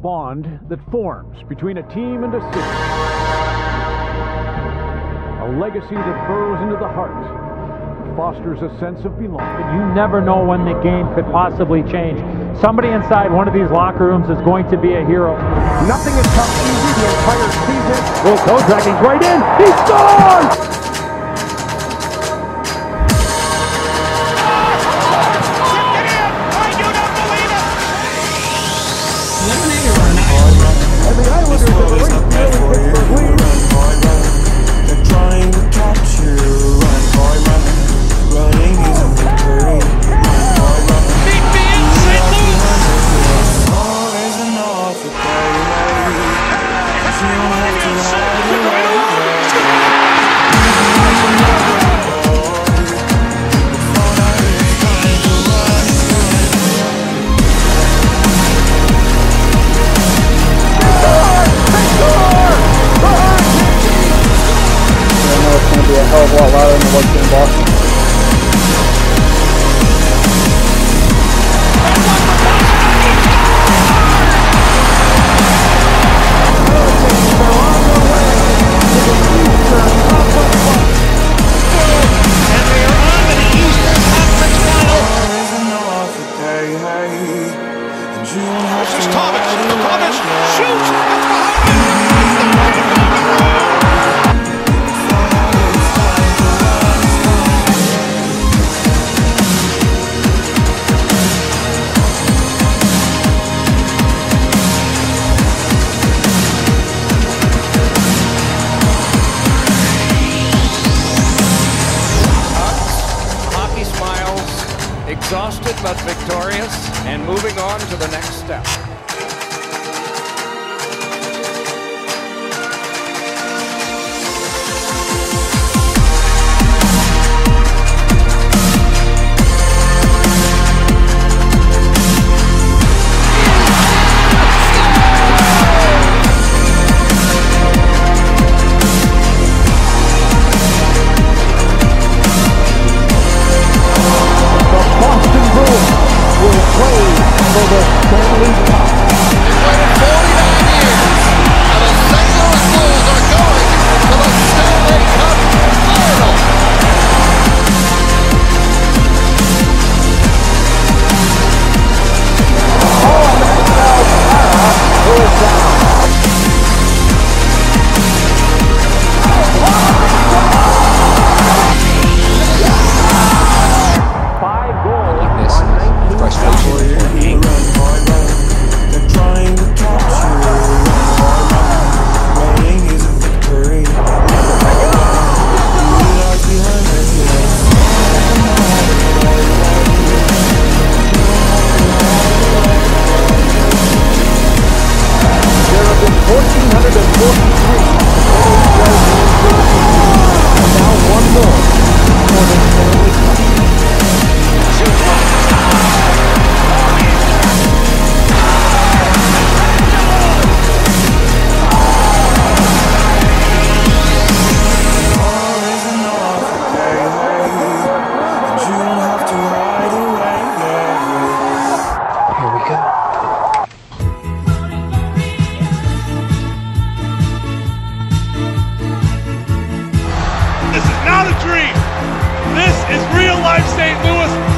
bond that forms between a team and a city. A legacy that burrows into the heart and fosters a sense of belonging. You never know when the game could possibly change. Somebody inside one of these locker rooms is going to be a hero. Nothing has come easy the entire season. Will Kozak, he's right in. He scores! A hell of a lot louder than what's in Boston. And they are on to the Eastern Conference Final. This is Thomas. Thomas shoots. Exhausted but victorious, and moving on to the next step. This is not a dream. This is real life St. Louis.